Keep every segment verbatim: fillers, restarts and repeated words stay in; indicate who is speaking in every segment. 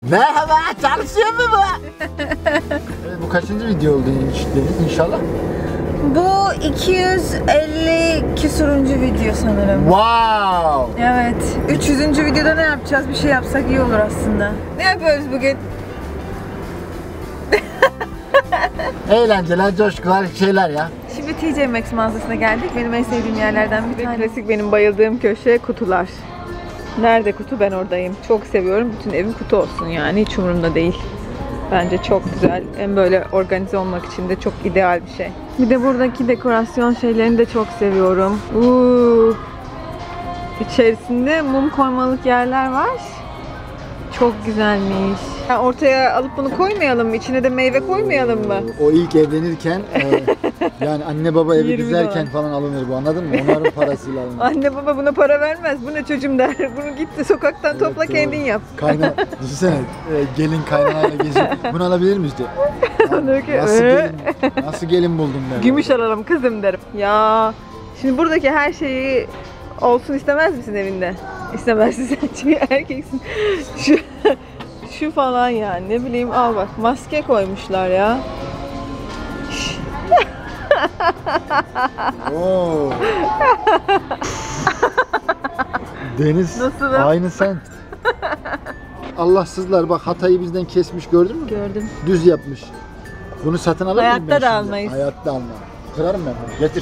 Speaker 1: Merhaba, çalışıyor mu bu? Evet, bu kaçıncı video oldu inşallah?
Speaker 2: Bu iki yüz elli küsuruncu video sanırım.
Speaker 1: Wow!
Speaker 2: Evet. üç yüzüncü videoda ne yapacağız? Bir şey yapsak iyi olur aslında. Ne yapıyoruz bugün?
Speaker 1: Eğlenceler, coşkular, şeyler ya.
Speaker 2: Şimdi T J Maxx mağazasına geldik. Benim en sevdiğim yerlerden bir tanesi. Klasik benim bayıldığım köşe kutular. Nerede kutu? Ben oradayım. Çok seviyorum. Bütün evim kutu olsun yani. Hiç umurumda değil. Bence çok güzel. Hem böyle organize olmak için de çok ideal bir şey. Bir de buradaki dekorasyon şeylerini de çok seviyorum. Uuu. İçerisinde mum koymalık yerler var. Çok güzelmiş. Ya ortaya alıp bunu koymayalım mı? İçine de meyve koymayalım mı?
Speaker 1: O ilk evlenirken e, yani anne baba evi düzerken
Speaker 2: dolar
Speaker 1: falan alınır bu, anladın mı? Onların parasıyla alınır.
Speaker 2: Anne baba buna para vermez. Bu ne çocuğum der. Bunu gitti sokaktan
Speaker 1: Evet,
Speaker 2: topla
Speaker 1: doğru.
Speaker 2: kendin yap.
Speaker 1: Kayna, düşünsene e, gelin kaynanayla geziyor. Bunu alabilir miyiz diyor. Ya, nasıl gelin, nasıl gelin buldum der.
Speaker 2: Gümüş alalım kızım derim. Ya şimdi buradaki her şeyi olsun istemez misin evinde? İstemezsin sen çünkü erkeksin. Şu, şu falan yani ne bileyim, al bak maske koymuşlar ya.
Speaker 1: Oo. Deniz,
Speaker 2: Nasılım?
Speaker 1: aynı sen. Allahsızlar bak, Hatay'ı bizden kesmiş, gördün mü?
Speaker 2: Gördüm.
Speaker 1: Düz yapmış. Bunu satın alır mıyım
Speaker 2: Hayatta
Speaker 1: ben
Speaker 2: da
Speaker 1: şimdi?
Speaker 2: almayız.
Speaker 1: Hayatta almam. Kırarım ben bunu. Getir.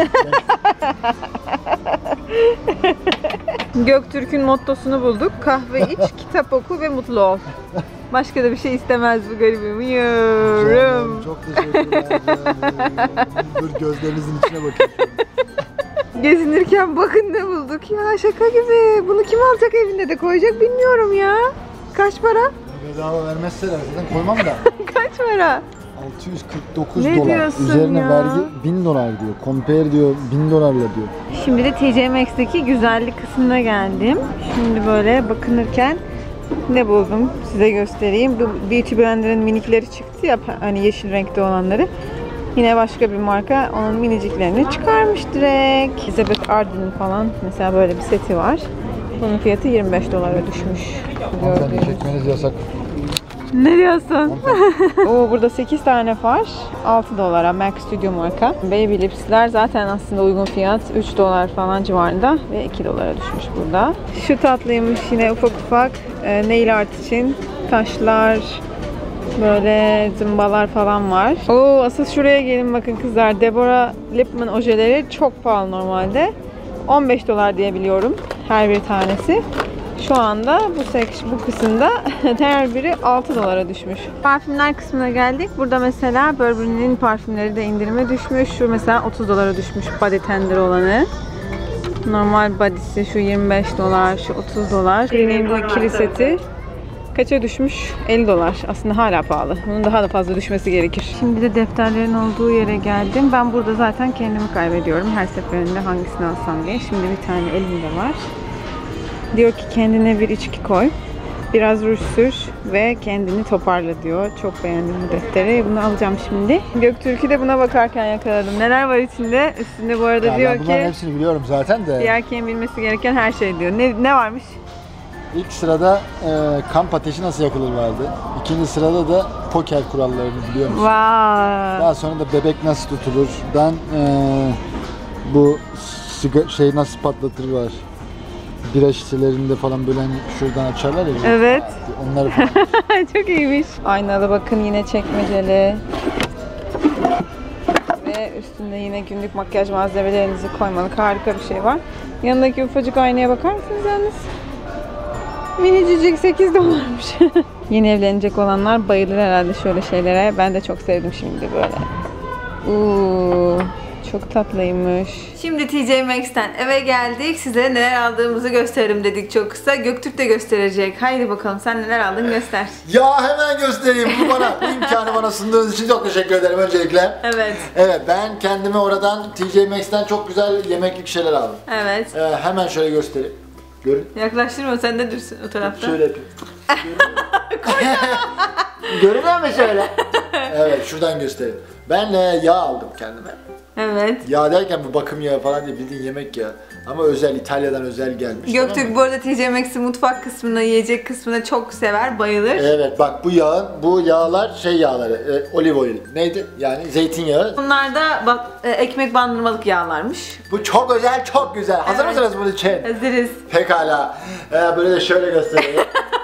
Speaker 2: Göktürk'ün mottosunu bulduk. Kahve iç, kitap oku ve mutlu ol. Başka da bir şey istemez bu garibim. Yiyorum.
Speaker 1: Çok teşekkürler. Dur gözlerinizin içine bakayım.
Speaker 2: Gezinirken bakın ne bulduk ya, şaka gibi. Bunu kim alacak evinde de koyacak bilmiyorum ya. Kaç para?
Speaker 1: Bedava vermezseler zaten koymam da.
Speaker 2: Kaç para?
Speaker 1: altı yüz kırk dokuz
Speaker 2: Ne
Speaker 1: dolar.
Speaker 2: diyorsun
Speaker 1: Üzerine
Speaker 2: ya?
Speaker 1: vergi bin dolar diyor. Compare diyor bin dolarla diyor.
Speaker 2: Şimdi de T J Maxx'teki güzellik kısmına geldim. Şimdi böyle bakınırken ne buldum size göstereyim. Bu Beauty Blender'ın minikleri çıktı ya, hani yeşil renkte olanları. Yine başka bir marka onun miniciklerini çıkarmış direkt. Elizabeth Arden'ın falan mesela böyle bir seti var. Bunun fiyatı yirmi beş dolara düşmüş.
Speaker 1: Hanımefendi, çekmeniz yasak.
Speaker 2: Ne diyorsun? Oo, burada sekiz tane var. altı dolara. Mac Studio marka. Baby Lips'ler zaten aslında uygun fiyat. üç dolar falan civarında ve iki dolara düşmüş burada. Şu tatlıymış yine ufak ufak e, nail art için taşlar, böyle zımbalar falan var. Oo, asıl şuraya gelin bakın kızlar. Deborah Lipman ojeleri çok pahalı normalde. on beş dolar diye biliyorum her bir tanesi. Şu anda bu seks, bu kısımda her biri altı dolara düşmüş. Parfümler kısmına geldik. Burada mesela Burberry'nin parfümleri de indirime düşmüş. Şu mesela otuz dolara düşmüş body tender olanı. Normal body'si şu yirmi beş dolar, şu otuz dolar. Clinique'in bu ikili seti kaça düşmüş? elli dolar. Aslında hala pahalı. Bunun daha da fazla düşmesi gerekir. Şimdi de defterlerin olduğu yere geldim. Ben burada zaten kendimi kaybediyorum her seferinde hangisini alsam diye. Şimdi bir tane elimde var. Diyor ki kendine bir içki koy, biraz ruj sür ve kendini toparla diyor. Çok beğendim bu defteri. Bunu alacağım şimdi. Göktürk'ü de buna bakarken yakaladım. Neler var içinde? Üstünde bu arada
Speaker 1: Ya
Speaker 2: diyor
Speaker 1: ben bunların
Speaker 2: ki
Speaker 1: hepsini biliyorum zaten de.
Speaker 2: bir erkeğin bilmesi gereken her şey diyor. Ne, ne varmış?
Speaker 1: İlk sırada e, kamp ateşi nasıl yakılır vardı. İkinci sırada da poker kurallarını biliyor musun?
Speaker 2: Vay.
Speaker 1: Daha sonra da bebek nasıl tutulur. Dan e, bu siga- şey nasıl patlatır var. Bira şişelerinde falan böyle hani şuradan açarlar ya.
Speaker 2: Evet.
Speaker 1: Onları falan.
Speaker 2: Çok iyiymiş. Aynalı bakın yine çekmeceli. Ve üstünde yine günlük makyaj malzemelerinizi koymalık harika bir şey var. Yanındaki ufacık aynaya bakar mısınız yalnız? Minicicik sekiz dolarmış. Yeni evlenecek olanlar bayılır herhalde şöyle şeylere. Ben de çok sevdim şimdi böyle. Uuu. Çok tatlıymış. Şimdi T J Maxx'ten eve geldik. Size neler aldığımızı gösterelim dedik çok kısa. Göktürk de gösterecek. Haydi bakalım sen neler aldın göster.
Speaker 1: Ya hemen göstereyim bu bana. Bu imkanı bana sunduğunuz için çok teşekkür ederim öncelikle.
Speaker 2: Evet.
Speaker 1: Evet, ben kendime oradan T J Maxx'ten çok güzel yemeklik şeyler aldım.
Speaker 2: Evet.
Speaker 1: Ee, hemen şöyle göstereyim. Görün.
Speaker 2: Yaklaştırma, sen de dursun o tarafta.
Speaker 1: Şöyle yapayım. Görünüyor mu şöyle? Evet, şuradan göstereyim. Ben e, yağ aldım kendime.
Speaker 2: Evet.
Speaker 1: Yağ derken bu bakım yağı falan değil, bildiğin yemek yağı. Ama özel, İtalya'dan özel gelmiş.
Speaker 2: Göktürk bu arada T J Maxx'in mutfak kısmını, yiyecek kısmını çok sever, bayılır.
Speaker 1: Evet bak bu yağın, bu yağlar şey yağları, e, olive oil. Neydi? Yani zeytinyağı.
Speaker 2: Bunlar da bak, e, ekmek bandırmalık yağlarmış.
Speaker 1: Bu çok özel, çok güzel. Hazır
Speaker 2: Evet.
Speaker 1: mısınız bunun için?
Speaker 2: Hazırız.
Speaker 1: Pekala. Ee, böyle de şöyle göstereyim.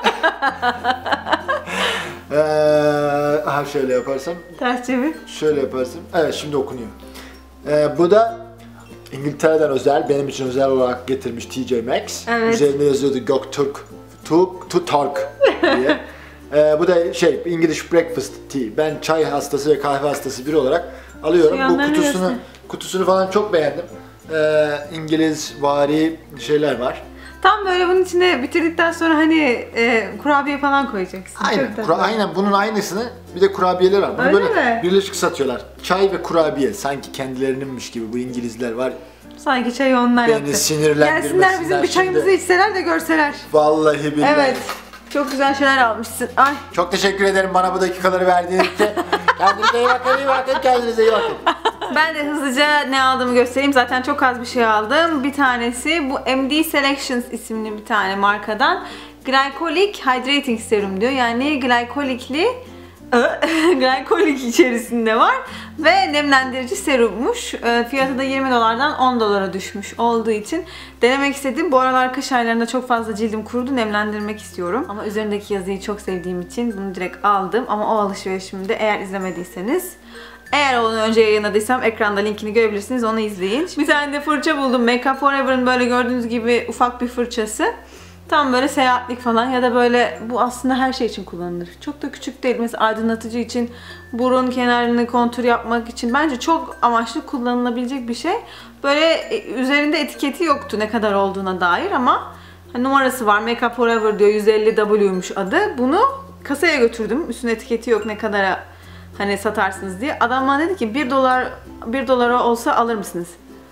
Speaker 1: ee, aha şöyle yaparsam.
Speaker 2: Ters çevir.
Speaker 1: Şöyle yaparsam. Evet şimdi okunuyor. Ee, bu da İngiltere'den özel, benim için özel olarak getirmiş T J Maxx.
Speaker 2: Evet.
Speaker 1: Üzerinde yazıyordu Göktürk to, to Talk diye. ee, bu da şey English breakfast tea. Ben çay hastası ve kahve hastası biri olarak alıyorum.
Speaker 2: Şu
Speaker 1: Bu
Speaker 2: yanlarını
Speaker 1: kutusunu
Speaker 2: göster.
Speaker 1: kutusunu falan çok beğendim. Ee, İngiliz vari şeyler var.
Speaker 2: Tam böyle bunun içine bitirdikten sonra hani e, kurabiye falan koyacaksın.
Speaker 1: Aynen,
Speaker 2: Çok tatlı.
Speaker 1: kura- aynen bunun aynısını bir de kurabiyeler var. Bunu
Speaker 2: Öyle
Speaker 1: böyle
Speaker 2: mi?
Speaker 1: birleşik satıyorlar. Çay ve kurabiye sanki kendilerininmiş gibi bu İngilizler var.
Speaker 2: Sanki çayı onlar
Speaker 1: Beni
Speaker 2: yaptı.
Speaker 1: sinirlendirmesinler
Speaker 2: Gelsinler bizim bir çayımızı
Speaker 1: şimdi.
Speaker 2: içseler de görseler.
Speaker 1: Vallahi billahi.
Speaker 2: Evet. Çok güzel şeyler almışsın. Ay.
Speaker 1: Çok teşekkür ederim bana bu dakikaları verdiğiniz için. Kendinize iyi bakın, iyi bakın, kendinize iyi bakın.
Speaker 2: Ben de hızlıca ne aldığımı göstereyim. Zaten çok az bir şey aldım. Bir tanesi bu M D Selections isimli bir tane markadan Glycolic Hydrating Serum diyor. Yani glikolikli glikolik içerisinde var ve nemlendirici serummuş. Fiyatı da yirmi dolardan on dolara düşmüş olduğu için denemek istedim. Bu aralar kış aylarında çok fazla cildim kurudu. Nemlendirmek istiyorum. Ama üzerindeki yazıyı çok sevdiğim için bunu direkt aldım. Ama o alışverişimi de eğer izlemediyseniz, eğer onu önce yayınladıysam ekranda linkini görebilirsiniz. Onu izleyin. Bir tane de fırça buldum. Make Up For Ever'ın böyle gördüğünüz gibi ufak bir fırçası. Tam böyle seyahatlik falan ya da böyle bu aslında her şey için kullanılır. Çok da küçük değil. Mesela aydınlatıcı için, burun kenarını kontur yapmak için bence çok amaçlı kullanılabilecek bir şey. Böyle üzerinde etiketi yoktu ne kadar olduğuna dair ama numarası var. Make Up For Ever diyor. yüz elli W'ymuş adı. Bunu kasaya götürdüm. Üstünde etiketi yok ne kadara hani satarsınız diye. Adam bana dedi ki bir dolar bir dolara olsa alır mısınız?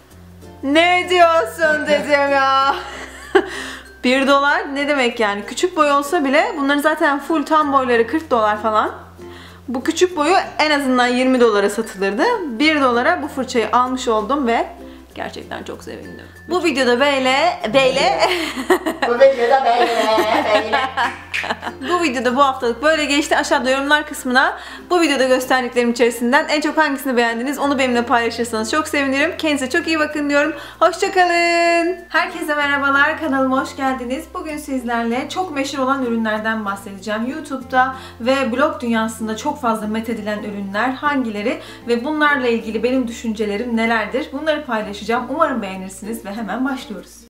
Speaker 2: Ne diyorsun dedim ya. bir dolar ne demek yani? Küçük boy olsa bile bunların zaten full tam boyları kırk dolar falan. Bu küçük boyu en azından yirmi dolara satılırdı. bir dolara bu fırçayı almış oldum ve gerçekten çok sevindim. Bu videoda böyle böyle
Speaker 1: Bu videoda böyle böyle.
Speaker 2: bu videoda bu haftalık böyle geçti. Aşağıda yorumlar kısmına bu videoda gösterdiklerim içerisinden en çok hangisini beğendiniz onu benimle paylaşırsanız çok sevinirim. Kendinize çok iyi bakın diyorum. Hoşçakalın. Herkese merhabalar. Kanalıma hoş geldiniz. Bugün sizlerle çok meşhur olan ürünlerden bahsedeceğim. YouTube'da ve blog dünyasında çok fazla methedilen ürünler hangileri ve bunlarla ilgili benim düşüncelerim nelerdir? Bunları paylaşacağım. Umarım beğenirsiniz ve hemen başlıyoruz.